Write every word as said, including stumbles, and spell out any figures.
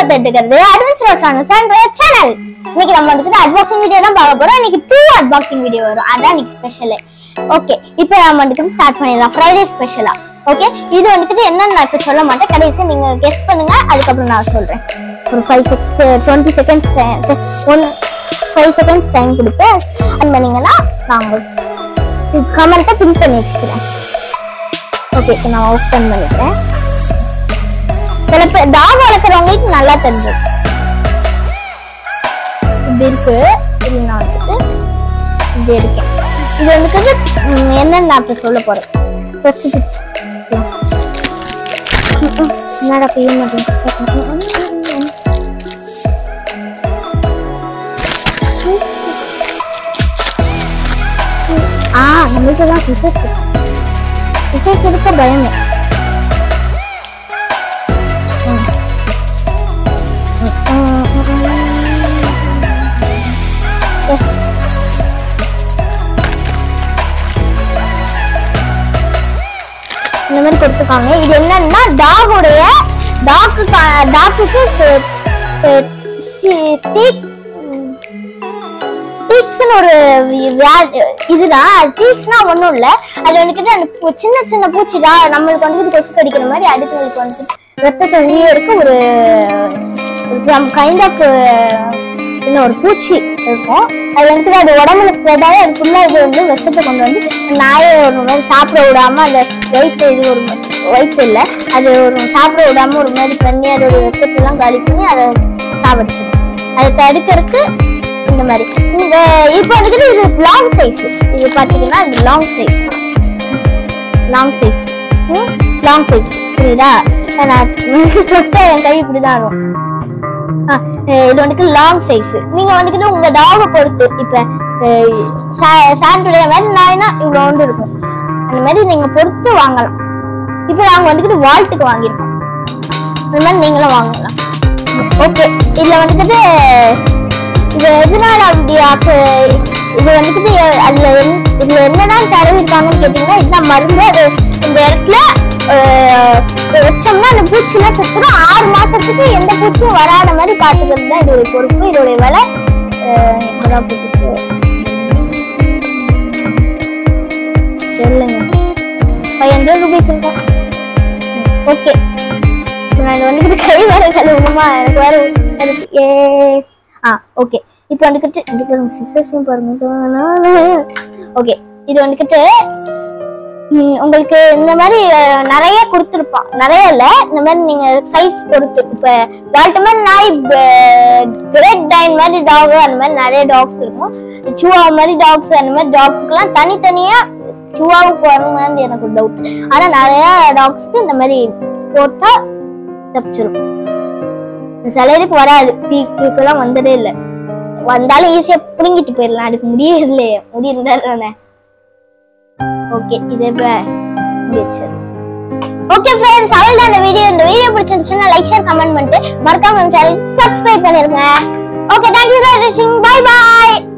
கேட்டுக்கிறது adventure Shawn channel. இன்னைக்கு நம்ம வந்து அன்பாக்சிங் வீடியோ தான் பார்க்க போறோம். இன்னைக்கு டூ அன்பாக்சிங் வீடியோ வரும். அதான் இன்னைக்கு ஸ்பெஷல். ஓகே, இப்போ நம்ம வந்து ஸ்டார்ட் பண்ணிடலாம். ஃப்ரைடே ஸ்பெஷலா. ஓகே, இது வந்துட்டு என்னன்னு நான் இப்போ சொல்ல மாட்டேன். கடைசி நீங்க கெஸ் பண்ணுங்க, அதுக்கப்புறம் நான் சொல்றேன். ஒரு five twenty seconds one five seconds time கொடுப்பேன். அது பண்ணீங்கன்னா நான் கமெண்ட்டை பின் பண்ணி வச்சுக்கிறேன். ஓகே, இப்போ நான் ஓப்பன் பண்ணிக்கிறேன். சில பேர் டாக் வளர்க்குறவங்களுக்கு நல்லா தெரிஞ்சது இப்படி இருக்கு. இது நான் வந்துட்டு இப்படி இருக்கேன். இது வந்துட்டு என்னன்னு நான் இப்போ சொல்ல போறேன். என்னடா செய்ய மாட்டேன். ஆ நம்மளுக்கு தான் பிசஸ் பிசஸ் இருக்க பயமே. இந்த மாதிரி கொடுத்துருக்காங்க. இது என்னன்னா டாகுடைய டாக்கு டாக்குக்கு ஒரு இதுதான். டீக்ஸ்னா ஒண்ணும் இல்ல, அது வந்துட்டு அந்த சின்ன சின்ன பூச்சிதான் நம்மளுக்கு வந்து கொசு கடிக்கிற மாதிரி அடுத்தவங்களுக்கு வந்து ரத்தத்தை உயிருக்கு ஒரு சம் கைண்ட் ஆஃப் ஒரு பூச்சி இருக்கும். அது வந்துட்டு அது உடம்புல ஸ்ப்ரெட் ஆகி அது ஃபுல்லா இது வந்து விஷத்தை கொண்டு வந்து நாயை ஒரு மாதிரி சாப்பிட விடாம அந்த வயிற்று இது ஒரு வயிற்று இல்லை அது ஒரு சாப்பிட விடாம ஒரு மாதிரி பண்ணி அதோட வெப்பத்தெல்லாம் காலி பண்ணி அதை சாப்பிடுச்சிடும். அதை தடுக்கிறதுக்கு இந்த மாதிரி இந்த இப்போ வந்துட்டு இது லாங் சைஸ். இது பாத்தீங்கன்னா இது long size long size long size புரியுதா? நான் சொட்ட என் கை இப்படிதான் இருக்கும். இது வந்துட்டு லாங் சைஸ். நீங்க வந்துட்டு உங்க டாக பொறுத்து இப்ப சாண்டுடைய மாதிரி நாய்னா இவ்வளவு ஒன்று இருக்கும். அந்த மாதிரி நீங்க பொறுத்து வாங்கலாம். இப்ப நாங்க வந்துட்டு வால்ட்டுக்கு வாங்கியிருக்கோம். அந்த மாதிரி நீங்களும் வாங்கலாம். ஓகே, இதுல வந்துட்டு இது எதனால அப்படியா இது வந்துட்டு அதுல இதுல என்னதான் தடவிருக்காங்கன்னு கேட்டீங்கன்னா இதுதான் மருந்து. அது இந்த இடத்துல வச்சோம்னா அந்த பூச்சி எல்லாம் செத்துடும். ஆறு மாசத்துக்கு எந்த பூச்சியும் வராத மாதிரி பாத்துக்கிறது தான் இதோட பொறுப்பு. இதோடைய விலை இப்பதான் போட்டுருக்கு சொல்லுங்க ஃபைவ் ஹண்ட்ரட் ருபீஸ் இருக்கும். ஓகே, நான் வந்துட்டு கை வேற கழுவுமா எனக்கு வேற ஏ ஆ ஓகே. இப்போ வந்துட்டு சிஸ்டர்ஸையும் பாருங்க. ஓகே, இது வந்துட்டு உங்களுக்கு இந்த மாதிரி நிறைய கொடுத்துருப்பான். நிறைய இல்ல, இந்த மாதிரி நீங்க சைஸ் பொறுத்து. இப்ப வால்ட் மாதிரி நாய் கிரேட் டைன் மாதிரி டாக் அந்த மாதிரி நிறைய டாக்ஸ் இருக்கும். சுவா மாதிரி டாக்ஸ் அந்த மாதிரி டாக்ஸ்க்கு எல்லாம் தனித்தனியா சுவாவுக்கு வரணும்னு எனக்கு ஒரு டவுட். ஆனா நிறைய டாக்ஸ்க்கு இந்த மாதிரி போட்டா தப்பிச்சிடும். சிலருக்கு வராது, பீக்குலாம் வந்ததே இல்லை. வந்தாலும் ஈஸியா புடுங்கிட்டு போயிடலாம். அதுக்கு முடியே இல்லையே, முடி இருந்தானே. ஓகே, இதே முடிச்சிரு. ஓகே ஃப்ரெண்ட்ஸ், அவ்வளவுதான் இந்த வீடியோ. இந்த வீடியோ பிடிச்சிருந்துச்சுன்னா லைக் ஷேர் கமெண்ட் பண்ணிட்டு மறக்காம நம்ம சேனல் சப்ஸ்கிரைப் பண்ணிருங்க. ஓகே, தேங்க்யூ ஃபார் வாட்சிங். Bye by.